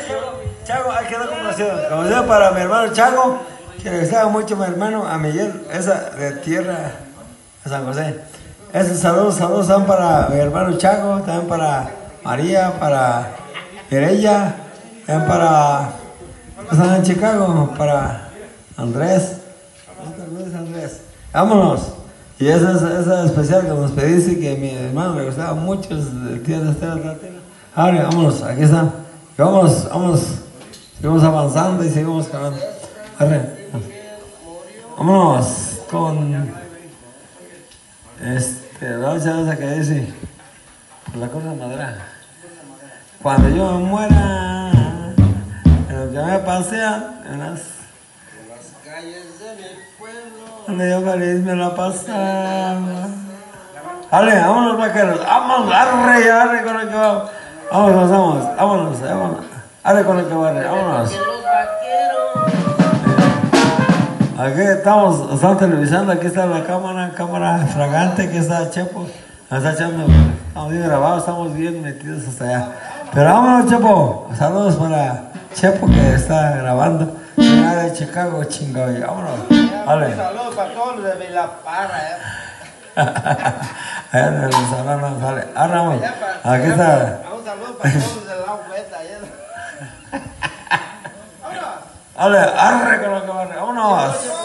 Chago, hay que dar conversación para mi hermano Chago, que le gustaba mucho mi hermano a Miguel, esa de tierra de San José. Esos saludos son para mi hermano Chago, también para María, para Mireya, también para están en Chicago, para Andrés. Andrés. Vámonos. Y esa especial que nos pediste, que a mi hermano le gustaba mucho, el tío de Estela Tratela. Ahora, vámonos, aquí está. Vamos, seguimos avanzando y seguimos cavando. Vámonos con la esa que dice, por la cosa de madera. Cuando yo me muera, en lo que me pasea, en las calles de mi pueblo, donde yo feliz me la pasaba. Dale, vámonos vaqueros, vámonos, arre con el que va. Vámonos, arre con el que va, vámonos. Aquí estamos televisando, aquí está la cámara fragante, aquí está Chepo, está echando, estamos bien grabados, estamos bien metidos hasta allá. Pero vámonos, Chepo, saludos para Chepo que está grabando, de Chicago, chingado, vámonos, vale. Un saludo para todos los de Vilapara, allá en el salón, vale, ahora vamos, aquí está. Un saludo para todos los de la Hueta, Vale, arre con lo que va, vámonos.